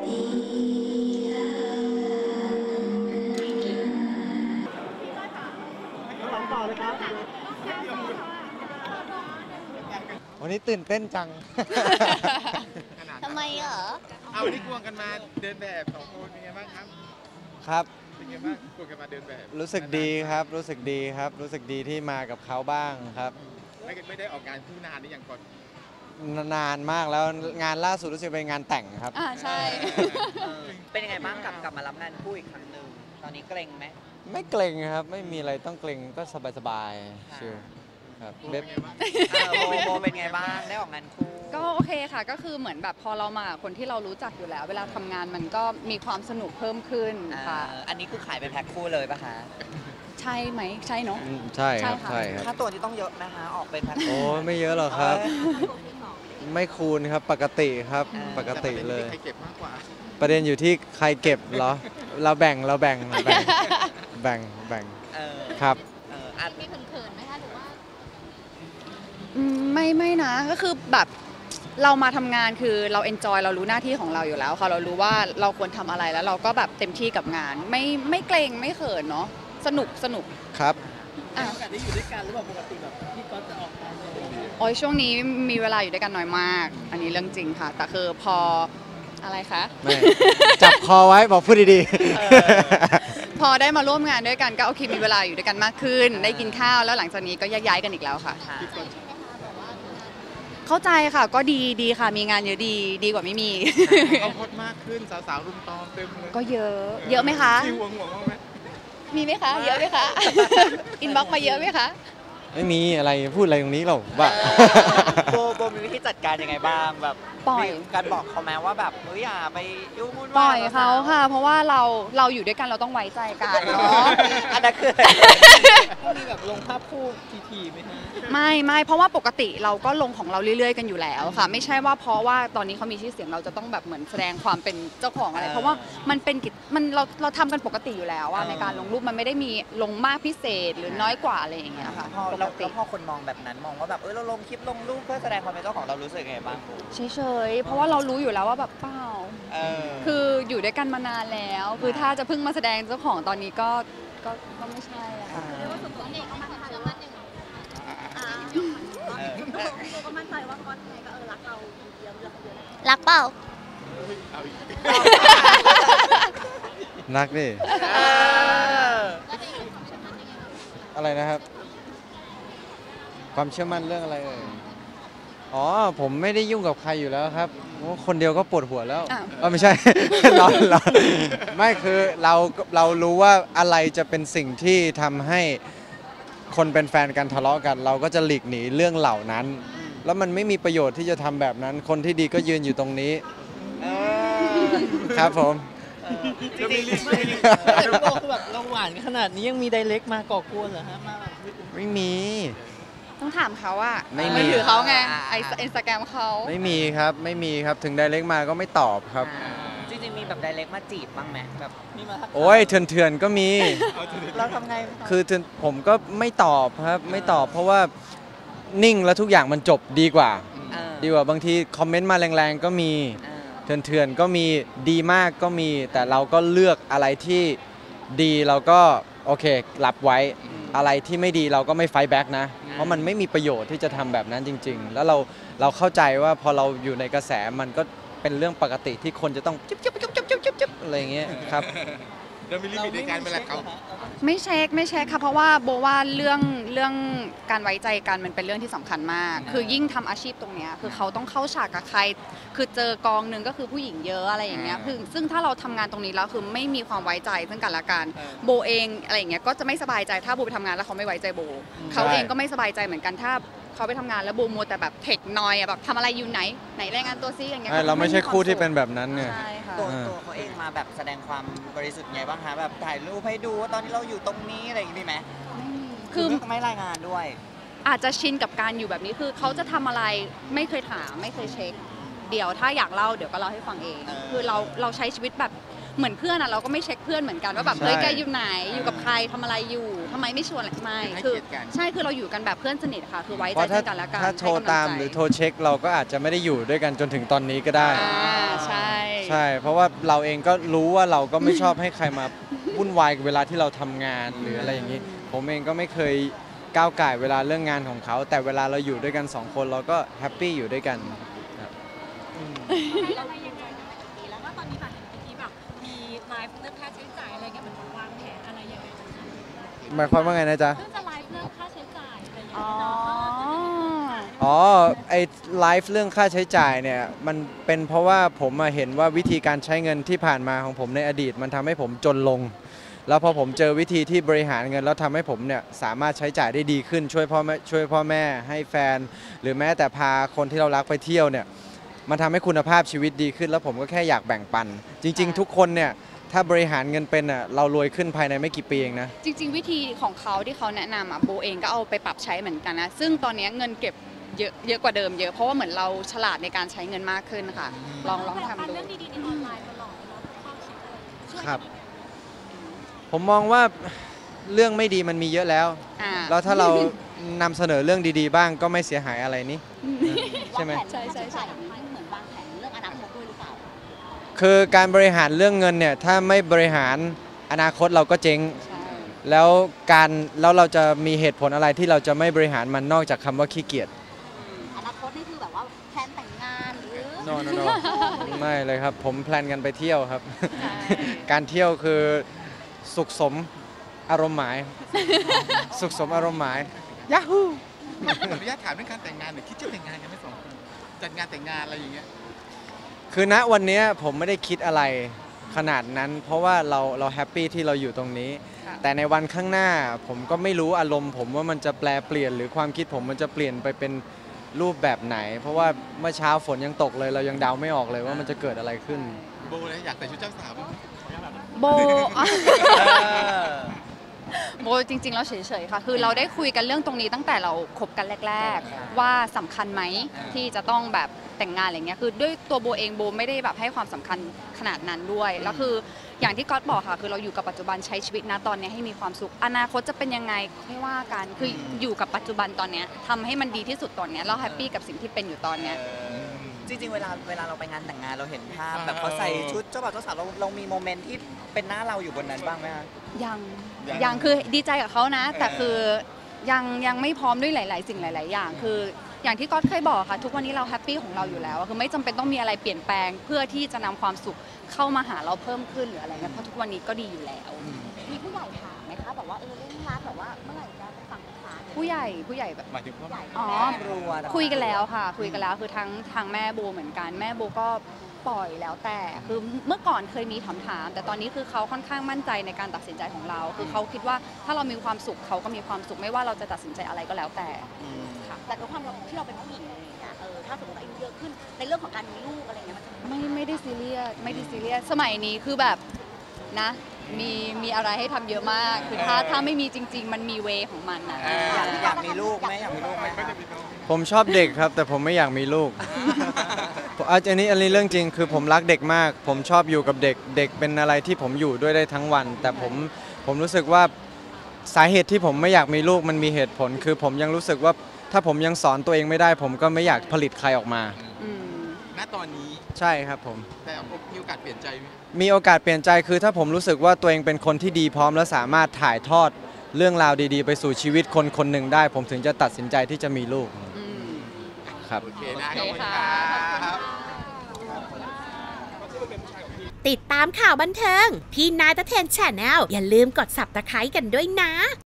ต่อเลยครับวันนี้ตื่นเต้นจังทำไมเหรอเอาวันนี้ควงกันมาเดินแบบ2 คนเป็นไงบ้างครับครับเป็นไงบ้างควงกันมาเดินแบบรู้สึกดีครับรู้สึกดีครับรู้สึกดีที่มากับเขาบ้างครับไม่ได้ออกงานคู่นานนี่อย่างก่อนนานมากแล้วงานล่าสุดรู้สึกเป็นงานแต่งครับใช่เป็นยังไงบ้างกลับมารับงานคู่อีกครั้งหนึ่งตอนนี้เกรงไหมไม่เกรงครับไม่มีอะไรต้องเกรงก็สบายๆชิลครับเบบโมเป็นไงบ้างได้ออกงานคู่ก็โอเคค่ะก็คือเหมือนแบบพอเรามาคนที่เรารู้จักอยู่แล้วเวลาทำงานมันก็มีความสนุกเพิ่มขึ้นค่ะอันนี้คือขายเป็นแพ็คคู่เลยป่ะคะใช่ไหมใช่เนาะใช่ครับใช่ครับถ้าตัวที่ต้องเยอะนะคะออกเป็นแพ็คโอ้ไม่เยอะหรอกครับไม่คูณครับปกติครับปกติเลยใครเก็บมากกว่าประเด็นอยู่ที่ใครเก็บเหรอเราแบ่งครับมีเขินๆไหมคะหรือว่าไม่นะก็คือแบบเรามาทำงานคือเราเอนจอยเรารู้หน้าที่ของเราอยู่แล้วค่ะเรารู้ว่าเราควรทำอะไรแล้วเราก็แบบเต็มที่กับงานไม่เกรงไม่เขินเนาะสนุกครับโอกาสได้อยู่ด้วยกันหรือเปล่าปกติแบบพี่ก๊อตจะออกงานโอ้ยช่วงนี้มีเวลาอยู่ด้วยกันน้อยมากอันนี้เรื่องจริงค่ะแต่คือพออะไรคะไม่จับคอไว้บอกพูดดีๆพอได้มาร่วมงานด้วยกันก็โอเคมีเวลาอยู่ด้วยกันมากขึ้นได้กินข้าวแล้วหลังจากนี้ก็ย้ายกันอีกแล้วค่ะเข้าใจค่ะก็ดีค่ะมีงานเยอะดีกว่าไม่มีเขาฮอตมากขึ้นสาวๆรุมตอมเต็มเลยก็เยอะไหมคะห่วงบ้างไหมมีไหมคะเยอะไหมคะอินบ็อกมาเยอะไหมคะไม่มีอะไรพูดอะไรตรงนี้หรอกบ้าโบมีวิธีจัดการยังไงบ้างแบบปล่อยการบอกเขาแม้ว่าแบบอย่าไปยุ่งวุ่นวายปล่อยเขาค่ะเพราะว่าเราอยู่ด้วยกันเราต้องไว้ใจกันเนาะอันนั้นคือมีแบบลงภาพคู่ทีไหมฮะไม่เพราะว่าปกติเราก็ลงของเราเรื่อยๆกันอยู่แล้วค่ะไม่ใช่ว่าเพราะว่าตอนนี้เขามีชื่อเสียงเราจะต้องแบบเหมือนแสดงความเป็นเจ้าของอะไรเพราะว่ามันเป็นเราทำกันปกติอยู่แล้วในการลงรูปมันไม่ได้มีลงมากพิเศษหรือน้อยกว่าอะไรอย่างเงี้ยค่ะแล้วพอคนมองแบบนั้นมองว่าแบบเราลงคลิปลงรูปเพื่อแสดงความเป็นเจ้าของเรารู้สึกไงบ้างเฉยเพราะว่าเรารู้อยู่แล้วว่าแบบเปล่าคืออยู่ด้วยกันมานานแล้วคือถ้าจะเพิ่งมาแสดงเจ้าของตอนนี้ก็ไม่ใช่อะค่ะเรียกว่าสมบูรณ์เองก็มาทำเชื่อมั่นหนึ่งก็มั่นใจว่าก๊อตไงก็รักเราเยอะรักเปล่ารักดิอะไรนะครับความเชื่อมั่นเรื่องอะไรเอ่ยอ๋อผมไม่ได้ยุ่งกับใครอยู่แล้วครับคนเดียวก็ปวดหัวแล้วไม่ใช่ เราไม่คือเรารู้ว่าอะไรจะเป็นสิ่งที่ทำให้คนเป็นแฟนกันทะเลาะกันเราก็จะหลีกหนีเรื่องเหล่านั้นแล้วมันไม่มีประโยชน์ที่จะทำแบบนั้นคนที่ดีก็ยืนอยู่ตรงนี้ครับผมจริงๆคือแบบเราหวานขนาดนี้ยังมีไดเรกมาก่อกวนเหรอฮะมาไม่มีต้องถามเขาว่าไม่มีถือเขาไงอินสตาแกรมเขาไม่มีครับถึงไดเรกมาก็ไม่ตอบครับจริงๆมีแบบไดเรกมาจีบบ้างไหมแบบมีมาโอ้ยเถื่อนก็มีเราทำไงคือผมก็ไม่ตอบครับไม่ตอบเพราะว่านิ่งแล้วทุกอย่างมันจบดีกว่าบางทีคอมเมนต์มาแรงๆก็มีเถื่อนก็มีดีมากก็มีแต่เราก็เลือกอะไรที่ดีเราก็โอเครับไว้อะไรที่ไม่ดีเราก็ไม่ไฟท์แบ็กนะเพราะมันไม่มีประโยชน์ที่จะทำแบบนั้นจริงๆแล้วเราเข้าใจว่าพอเราอยู่ในกระแสมันก็เป็นเรื่องปกติที่คนจะต้องจิ๊บอะไรอย่างเงี้ยครับเรามีลิมิตในการเวลาเขาไม่เช็คค่ะเพราะว่าโบว่าเรื่องการไว้ใจกันมันเป็นเรื่องที่สำคัญมากคือยิ่งทำอาชีพตรงเนี้ยคือเขาต้องเข้าฉากกับใครคือเจอกองนึงก็คือผู้หญิงเยอะอะไรอย่างเงี้ยซึ่งถ้าเราทำงานตรงนี้แล้วคือไม่มีความไว้ใจซึ่งกันและกันโบเองอะไรอย่างเงี้ยก็จะไม่สบายใจถ้าโบไปทำงานแล้วเขาไม่ไว้ใจโบเขาเองก็ไม่สบายใจเหมือนกันถ้าเขาไปทำงานแล้วโบมัวแต่แบบเทคนอยแบบทำอะไรอยู่ไหนรายงานตัวซิอย่างเงี้ยเราไม่ใช่คู่ที่เป็นแบบนั้นไงตัวเขาเองมาแบบแสดงความบริสุทธิ์ไงบ้างคะแบบถ่ายรูปให้ดูว่าตอนนี้เราอยู่ตรงนี้อะไรอย่างงี้ไหมคือไม่รายงานด้วยอาจจะชินกับการอยู่แบบนี้คือเขาจะทำอะไรไม่เคยถามไม่เคยเช็คเดี๋ยวถ้าอยากเล่าเดี๋ยวก็เล่าให้ฟังเองคือเราใช้ชีวิตแบบเหมือนเพื่อนเราก็ไม่เช็คเพื่อนเหมือนกันว่าแบบเฮ้ยแกอยู่ไหนอยู่กับใครทำอะไรอยู่ทำไมไม่ชวนไม่คือใช่คือเราอยู่กันแบบเพื่อนสนิทค่ะคือไว้ใจกันแล้วกันถ้าโทรตามหรือโทรเช็คเราก็อาจจะไม่ได้อยู่ด้วยกันจนถึงตอนนี้ก็ได้ใช่ใช่ เพราะว่าเราเองก็รู้ว่าเราก็ไม่ชอบให้ใครมาวุ่นวายกับเวลาที่เราทำงานหรืออะไรอย่างนี้ ผมเองก็ไม่เคยก้าวก่ายเวลาเรื่องงานของเขา แต่เวลาเราอยู่ด้วยกัน2 คนเราก็แฮปปี้อยู่ด้วยกันครับอะไรยังไงกันแบบนี้แล้วก็ตอนนี้ค่ะเห็นเมื่อกี้แบบมีไลฟ์เรื่องค่าใช้จ่ายอะไรเงี้ยเหมือนวางแผนอะไรยังไงกันคะหมายความว่าไงนะจ๊ะเพิ่งจะไลฟ์เรื่องค่าใช้จ่ายอะไรอย่างเงี้อ๋ยอเนาะอ๋อไอไลฟ์เรื่องค่าใช้จ่ายเนี่ยมันเป็นเพราะว่าผมมาเห็นว่าวิธีการใช้เงินที่ผ่านมาของผมในอดีตมันทำให้ผมจนลง แล้วพอผมเจอวิธีที่บริหารเงินแล้วทำให้ผมเนี่ยสามารถใช้จ่ายได้ดีขึ้นช่วยพ่อแม่ให้แฟน หรือแม้แต่พาคนที่เรารักไปเที่ยวเนี่ยมันทำให้คุณภาพชีวิตดีขึ้น แล้วผมก็แค่อยากแบ่งปัน จริง ๆ ทุกคนเนี่ยถ้าบริหารเงินเป็นอ่ะเรารวยขึ้นภายในไม่กี่ปีเองนะจริง ๆ วิธีของเขาที่เขาแนะนำอ่ะโบเองก็เอาไปปรับใช้เหมือนกันนะซึ่งตอนนี้เงินเก็บเยอะกว่าเดิมเยอะเพราะว่าเหมือนเราฉลาดในการใช้เงินมากขึ้นค่ะลองทำดูเรื่องดีๆในออนไลน์ตลอดเนาะข้อคิดอะไรช่วยครับ ผมมองว่าเรื่องไม่ดีมันมีเยอะแล้วอ่าแล้วถ้าเรานำเสนอเรื่องดีๆบ้างก็ไม่เสียหายอะไรนี่ ใช่ไหมใช่ใช่ใช่เหมือนวางแผนเรื่องอนาคตด้วยหรือเปล่าคือการบริหารเรื่องเงินเนี่ยถ้าไม่บริหารอนาคตเราก็เจ๊งใช่แล้วเราจะมีเหตุผลอะไรที่เราจะไม่บริหารมันนอกจากคำว่าขี้เกียจอนาคตนี่คือแบบว่าแพลนแต่งงานหรือ no no no ไม่เลยครับ ผมแพลนกันไปเที่ยวครับใช่การเที่ยวคือสุขสมอารมณ์หมาย สุขสมอารมณ์หมายยาฮูขออนุญาตถามเรื่องการแต่งงานหน่อยคิดจะแต่งงานกันไหม2 คนจัดงานแต่งงานอะไรอย่างเงี้ยคือณวันนี้ผมไม่ได้คิดอะไรขนาดนั้น เพราะว่าเราแฮปปี้ที่เราอยู่ตรงนี้ค่ะแต่ในวันข้างหน้าผมก็ไม่รู้อารมณ์ผมว่ามันจะแปลเปลี่ยนหรือความคิดผมมันจะเปลี่ยนไปเป็นรูปแบบไหน เพราะว่าเมื่อเช้าฝนยังตกเลยเรายังเดาไม่ออกเลยว่ามันจะเกิดอะไรขึ้นโบเลยอยากใส่ชุดเจ้าสาวบ้างไหมโบ โบจริงๆแล้วเฉยๆค่ะ คือเราได้คุยกันเรื่องตรงนี้ตั้งแต่เราคบกันแรก ๆ ว่าสำคัญไหมที่จะต้องแบบแต่งงานอะไรเงี้ยคือด้วยตัวโบเองโบไม่ได้แบบให้ความสำคัญขนาดนั้นด้วยแล้วคืออย่างที่ก๊อตบอกค่ะคือเราอยู่กับปัจจุบันใช้ชีวิตนะตอนนี้ให้มีความสุขอนาคตจะเป็นยังไงไม่ว่ากันคืออยู่กับปัจจุบันตอนเนี้ยทำให้มันดีที่สุดตอนเนี้ยเราแฮปปี้กับสิ่งที่เป็นอยู่ตอนเนี้ยจริงๆเวลาเราไปงานแต่งงานเราเห็นภาพแบบเขาใส่ชุดเจ้าบ่าวเจ้าสาวเรามีโมเมนต์ที่เป็นหน้าเราอยู่บนนั้นบ้างไหมคะยังคือดีใจกับเขานะ แต่คือยังไม่พร้อมด้วยหลาย ๆ สิ่งหลาย ๆ อย่าง คืออย่างที่ก๊อตเคยบอกค่ะ ทุกวันนี้เราแฮปปี้ของเราอยู่แล้วคือไม่จำเป็นต้องมีอะไรเปลี่ยนแปลง เพื่อที่จะนำความสุขเข้ามาหาเราเพิ่มขึ้นหรืออะไรเงี้ยเพราะทุกวันนี้ก็ดีอยู่แล้วมีผู้ใหญ่ถามไหมคะแบบว่าเร่งรัดแบบว่าเมื่อไหร่จะฝั่งขาผู้ใหญ่แบบหมายถึงว่าอ๋อรัวคุยกันแล้วค่ะคุยกันแล้วคือทางแม่โบเหมือนกันแม่โบก็ปล่อยแล้วแต่คือเมื่อก่อนเคยมีถามแต่ตอนนี้คือเขาค่อนข้างมั่นใจในการตัดสินใจของเรา คือเขาคิดว่าถ้าเรามีความสุขเขาก็มีความสุขไม่ว่าเราจะตัดสินใจอะไรก็แล้วแต่ค่ะแต่ด้วยความที่เราเป็นผู้หญิงอะไรอย่างเงี้ยถ้าสมมติอายุเยอะขึ้นในเรื่องของการมีลูกอะไรเงี้ยมันจะไม่ได้ซีเรียสสมัยนี้คือแบบนะมีอะไรให้ทำเยอะมากคือถ้าไม่มีจริง ๆ มันมีเวของมันนะอยากมีลูกไหมอยากมีลูกไหมไม่ได้มีน้องผมชอบเด็กครับ แต่ผมไม่อยากมีลูก อันนี้เรื่องจริงคือผมรักเด็กมาก ผมชอบอยู่กับเด็กเด็กเป็นอะไรที่ผมอยู่ด้วยได้ทั้งวัน แต่ผมรู้สึกว่าสาเหตุที่ผมไม่อยากมีลูกมันมีเหตุผล คือผมยังรู้สึกว่าถ้าผมยังสอนตัวเองไม่ได้ ผมก็ไม่อยากผลิตใครออกมาอืมณตอนนี้ใช่ครับผมแต่มีโอกาสเปลี่ยนใจไหมมีโอกาสเปลี่ยนใจคือถ้าผมรู้สึกว่าตัวเองเป็นคนที่ดีพร้อมและสามารถถ่ายทอดเรื่องราวดีๆ ไปสู่ชีวิตคนคนหนึ่งได้ ผมถึงจะตัดสินใจที่จะมีลูกอืมครับโอเคนะขอบคุณค่ะครับติดตามข่าวบันเทิง พี่นายตะเทนแชนแนลอย่าลืมกด Subscribe กันด้วยนะ